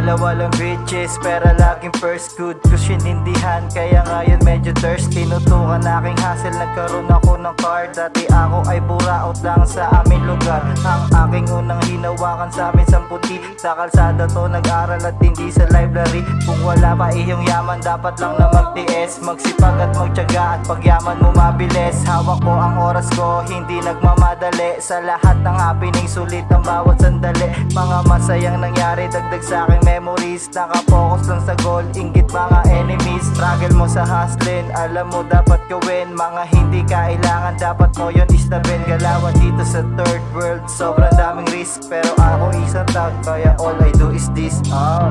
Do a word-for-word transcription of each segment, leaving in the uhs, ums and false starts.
Dalawa lang bitches pero laging first good ko sinindihan. Kaya ngayon medyo thirsty, tinutukan aking hassle. Nagkaroon ako ng card, dati ako ay buraot lang sa aming lugar. Ang aking unang hinawakan sa amin samputi. Sa kalsada to nag-aral at hindi sa library. Kung wala pa iyong yaman dapat lang na magtiis, magsipag at magtiyaga at pagyaman mo mabilis. Hawak ko ang oras ko, hindi nagmamadali. Sa lahat ng happening sulit ang bawat sandali. Mga masayang nangyari dagdag sa aking memories. Nakapokus lang sa goal, inggit mga enemies. Struggle mo sa hustling, alam mo dapat gawin. Mga hindi kailangan dapat mo yun istabin. Galawan dito sa third world, sobrang daming risk. Pero ako isang tag, kaya all I do is this. ah.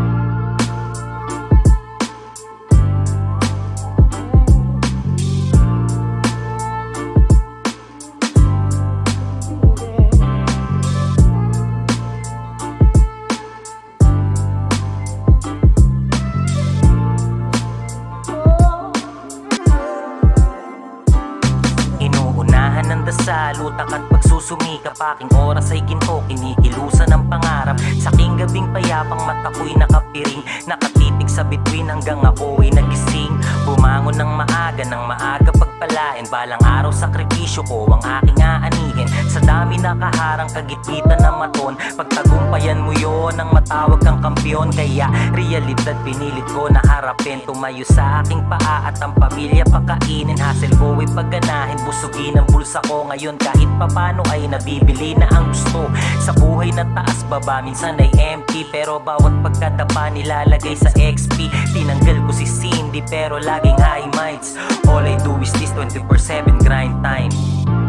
Ng dasal, utak at pagsusumikap. Aking oras ay ginto, kinikilusan ng pangarap. Sa aking gabing payapang mata ko'y nakapiring, nakatitig sa bituin hanggang ako'y nagising. Bumangon ng maaga, ng maaga pagpalain. Balang araw sakripisyo ko ang aking aanihin. Sa dami nakaharang kagitgitan na maton, pagtagumpayan mo yon ang matawag kang kampiyon. Kaya realidad pinilit ko na harapin. Tumayo sa aking paa at ang pamilya pakainin. Hassle ko ay pagganahin, busugin ang bulsa ko. Ngayon kahit papano ay nabibili na ang gusto. Sa buhay na taas baba minsan ay empty, pero bawat pagkatapa nilalagay sa X P. Tinanggal ko si Cindy pero laging high minds. All I do is this twenty-four seven grind time.